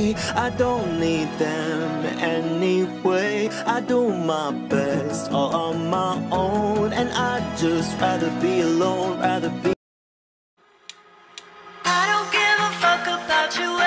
me. I don't need them anyway. I do my best all on my own, and I'd just rather be alone, rather be. I don't give a fuck about you